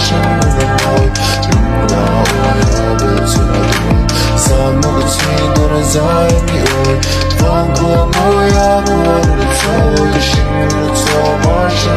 눈을 나오려 붙으라도 사먹은 친구는 사이미 올 펑크와 모양 오늘은 또 그 식물은 또 멀쩡